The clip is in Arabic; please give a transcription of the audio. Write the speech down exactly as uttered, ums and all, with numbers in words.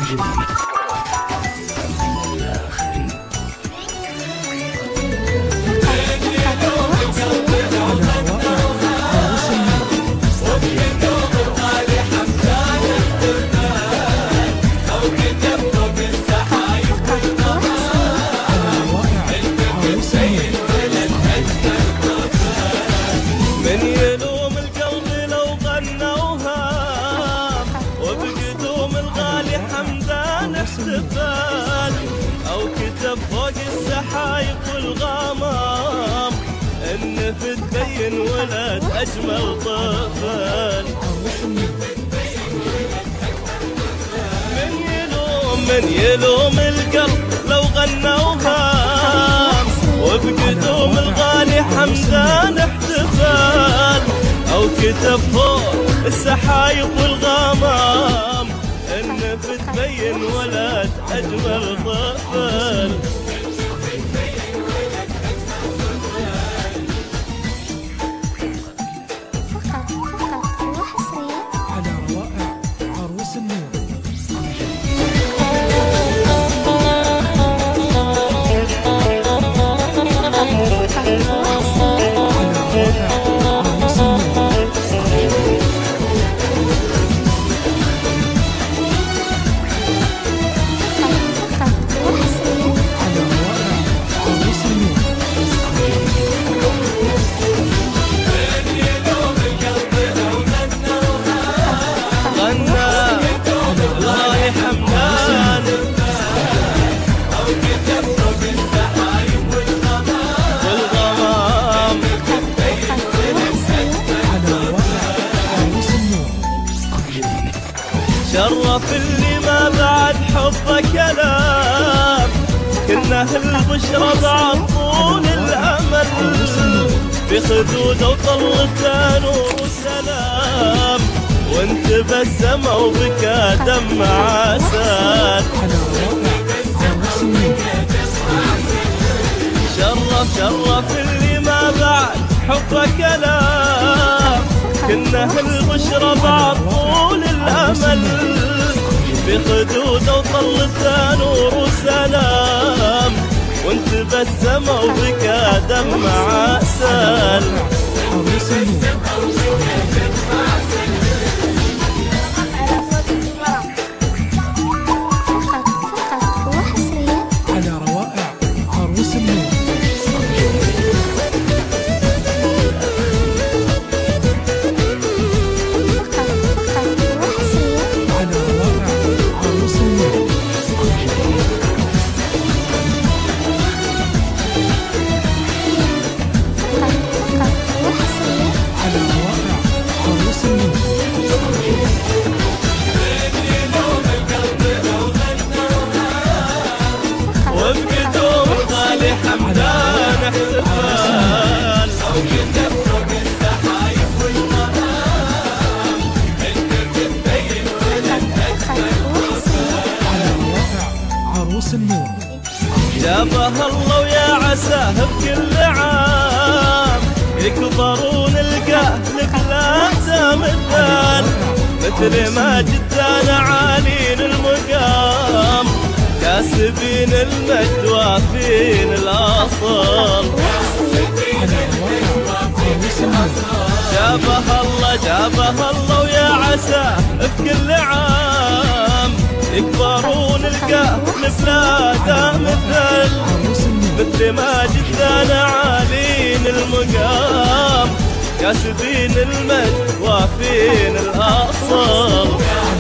أو كتب فوق السحايق والغمام النفس تبين ولد أجمل طفل. من يلوم من يلوم القلب لو غنى وهام وبقدوم الغالي حمدان احتفال. أو كتب فوق السحايق والغمام النفس تبين ولد أجمل طفل. على روائع عروس النور. شرف اللي ما بعد حبه كلام كنا هالبشرى بعد طول الأمل بخدوده وطلته نور وسلام وانت بسمة وبكى دم عسل. شرف شرف اللي ما بعد حبه كلام كنا هالبشرى بعد طول الأمل بخدوده وطلته نور وسلام وانت بسمة وبكى دم عسل. على روائع عروس النور. وبقدوم الغالي حمدان احتفال. أو كتب فوق السحايق والغمام النفس تبين ولد أجمل. على روائع عروس النور. جابها الله ويا عساه بكل عام يكبر ونلقاه لبلاده مثال مثل ما جدانا عالين المقام كاسبين المجد وافين الأصل. جابها الله جابها الله ويا عساه بكل عام يكبرون القاه لبلاده مثل مثل ما جدانا عالين المقام كاسبين المجد وافين الأصل.